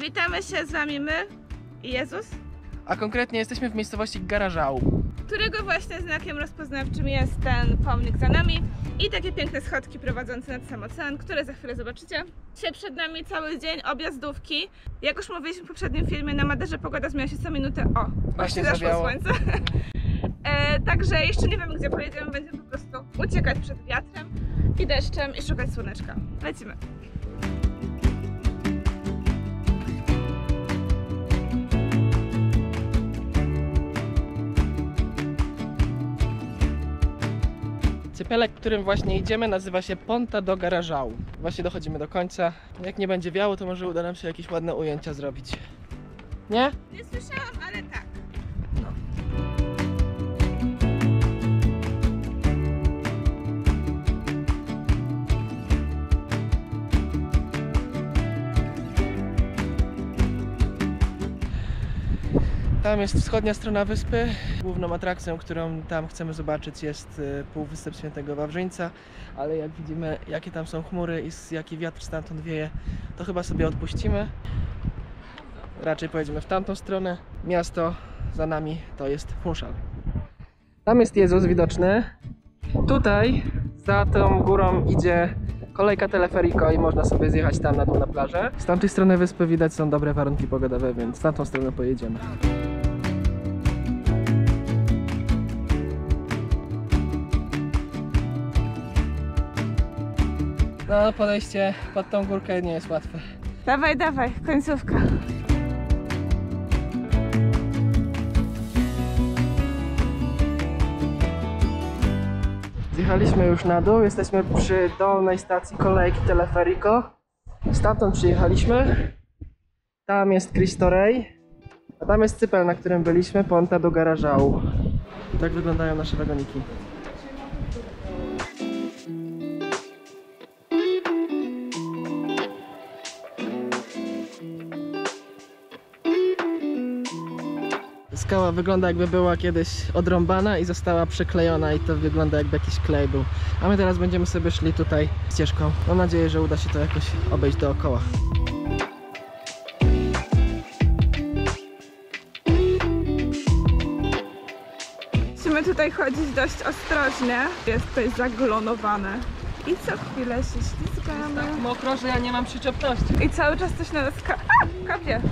Witamy się z wami my i Jezus. A konkretnie jesteśmy w miejscowości Garażał, którego właśnie znakiem rozpoznawczym jest ten pomnik za nami i takie piękne schodki prowadzące nad sam ocean, które za chwilę zobaczycie. Dzisiaj przed nami cały dzień objazdówki. Jak już mówiliśmy w poprzednim filmie, na Maderze pogoda zmienia się co minutę. O, właśnie zaszło słońce. Także jeszcze nie wiemy, gdzie pojedziemy, będziemy po prostu uciekać przed wiatrem i deszczem i szukać słoneczka. Lecimy. Cypelek, którym właśnie idziemy, nazywa się Ponta do Garażału. Właśnie dochodzimy do końca. Jak nie będzie wiało, to może uda nam się jakieś ładne ujęcia zrobić. Nie? Nie słyszałam, ale tak. Tam jest wschodnia strona wyspy. Główną atrakcją, którą tam chcemy zobaczyć, jest Półwysep Świętego Wawrzyńca, ale jak widzimy, jakie tam są chmury i jaki wiatr stamtąd wieje, to chyba sobie odpuścimy. Raczej pojedziemy w tamtą stronę. Miasto za nami to jest Funchal. Tam jest Jezus widoczny. Tutaj za tą górą idzie kolejka teleferico i można sobie zjechać tam na dół na plażę. Z tamtej strony wyspy widać są dobre warunki pogodowe, więc w tamtą stronę pojedziemy. No, podejście pod tą górkę nie jest łatwe. Dawaj, dawaj, końcówka. Zjechaliśmy już na dół, jesteśmy przy dolnej stacji kolejki teleferico. Stamtąd przyjechaliśmy. Tam jest Cristo Rey, a tam jest cypel, na którym byliśmy, Ponta do Garażału. Tak wyglądają nasze wagoniki. Skała wygląda, jakby była kiedyś odrąbana i została przyklejona i to wygląda, jakby jakiś klej był. A my teraz będziemy sobie szli tutaj ścieżką. Mam nadzieję, że uda się to jakoś obejść dookoła. Musimy tutaj chodzić dość ostrożnie. Jest tutaj zaglonowane. I co chwilę się ślizgamy. Tak mokro, że ja nie mam przyczepności. I cały czas coś na nas kapie.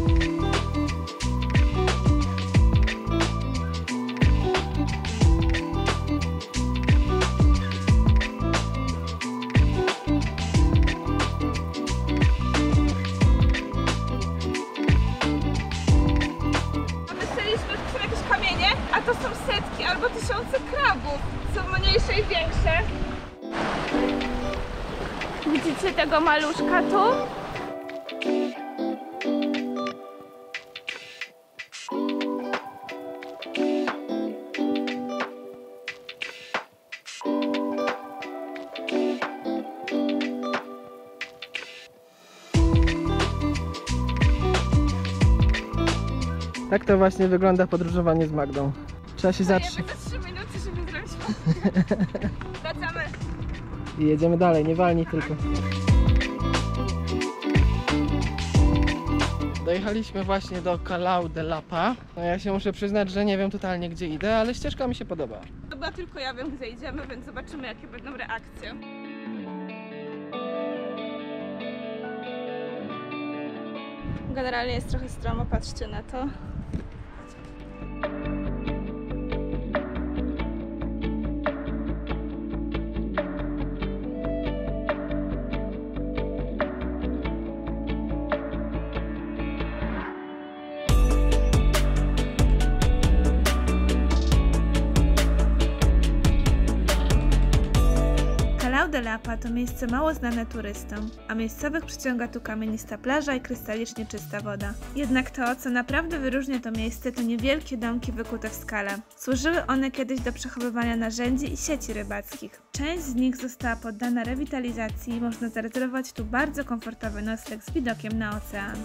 A to są setki albo tysiące krabów. Są mniejsze i większe. Widzicie tego maluszka tu? Tak to właśnie wygląda podróżowanie z Magdą. Trzeba się zatrzymać. Za 3 minuty, żeby zrobić. Wracamy. I jedziemy dalej, nie walnij tylko. Dojechaliśmy właśnie do Callao de Lapa. No ja się muszę przyznać, że nie wiem totalnie, gdzie idę, ale ścieżka mi się podoba. Chyba tylko ja wiem, gdzie idziemy, więc zobaczymy, jakie będą reakcje. Generalnie jest trochę stromo, patrzcie na to. Callao de Lapa to miejsce mało znane turystom, a miejscowych przyciąga tu kamienista plaża i krystalicznie czysta woda. Jednak to, co naprawdę wyróżnia to miejsce, to niewielkie domki wykute w skale. Służyły one kiedyś do przechowywania narzędzi i sieci rybackich. Część z nich została poddana rewitalizacji i można zarezerwować tu bardzo komfortowy nocleg z widokiem na ocean.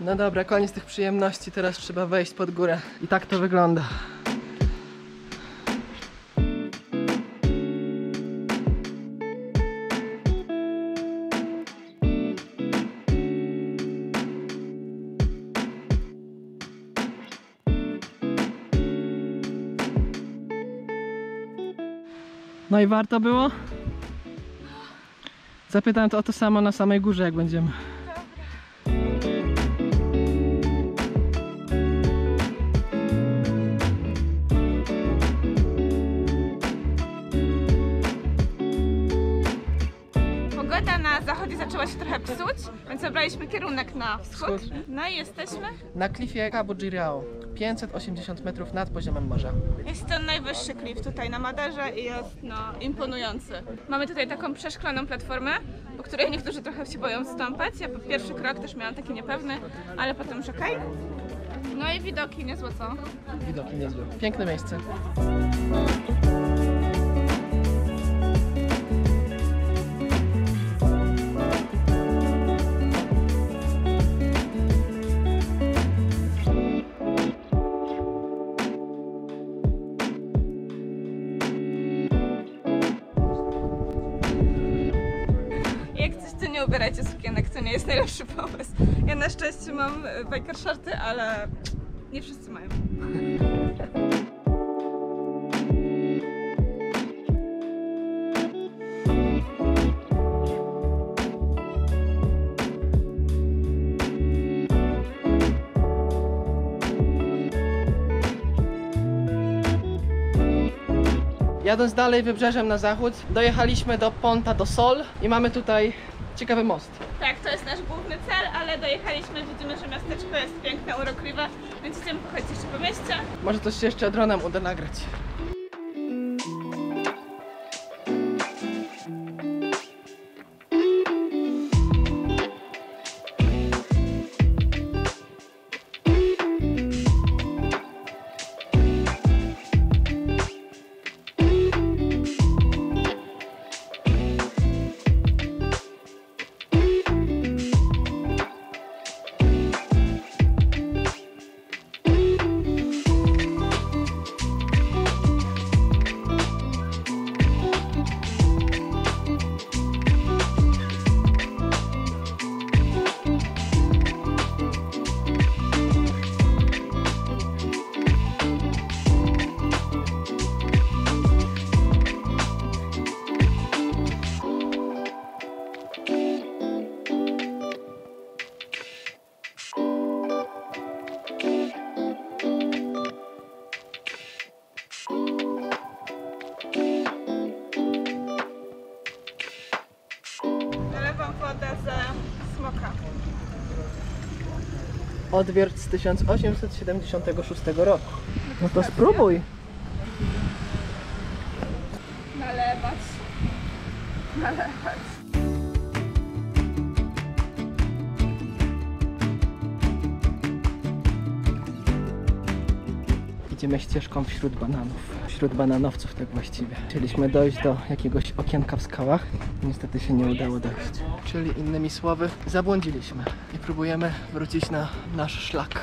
No dobra, koniec tych przyjemności, teraz trzeba wejść pod górę. I tak to wygląda. No i warto było? Zapytam to o to samo na samej górze, jak będziemy. Pogoda na zachodzie zaczęła się trochę psuć, więc wybraliśmy kierunek na wschód. Wschód. No i jesteśmy. Na klifie Cabo Girao, 580 metrów nad poziomem morza. Jest to najwyższy klif tutaj na Maderze i jest imponujący. Mamy tutaj taką przeszklaną platformę, po której niektórzy trochę się boją stąpać. Ja pierwszy krok też miałam taki niepewny, ale potem już okej. No i widoki niezłe, co? Widoki niezłe. Piękne miejsce. Jak coś, to nie ubierajcie sukienek, to nie jest najlepszy pomysł. Ja na szczęście mam biker shorty, ale nie wszyscy mają. Jadąc dalej wybrzeżem na zachód, dojechaliśmy do Ponta do Sol i mamy tutaj ciekawy most. Tak, to jest nasz główny cel, ale dojechaliśmy, widzimy, że miasteczko jest piękne, urokliwe, więc idziemy pochodzić jeszcze po mieście. Może coś się jeszcze dronem uda nagrać. Nalewam wodę ze smoka. Odwiert z 1876 roku. No to spróbuj. Nalewać. Nalewać. Idziemy ścieżką wśród bananów. Wśród bananowców tak właściwie. Chcieliśmy dojść do jakiegoś okienka w skałach. Niestety się nie udało dojść. Czyli innymi słowy, zabłądziliśmy i próbujemy wrócić na nasz szlak.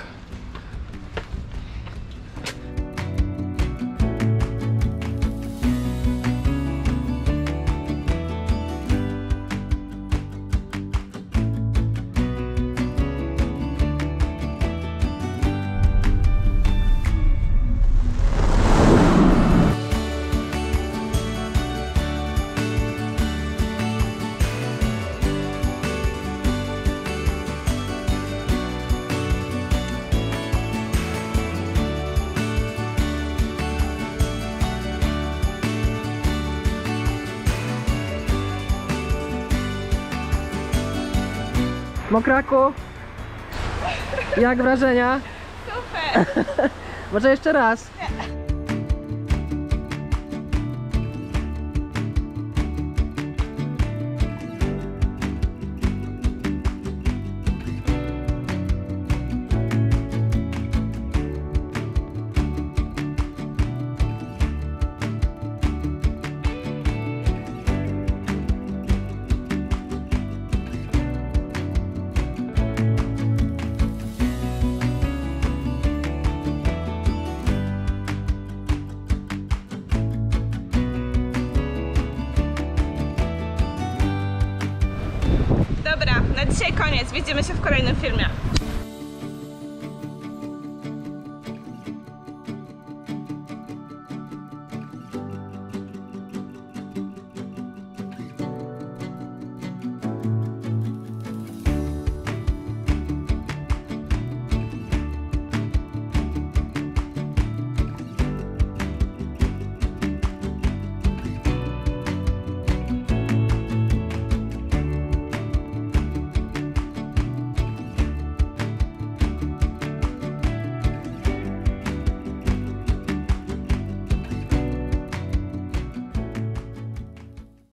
Mokraku, jak wrażenia? Super! Może jeszcze raz? Na dzisiaj koniec, widzimy się w kolejnym filmie.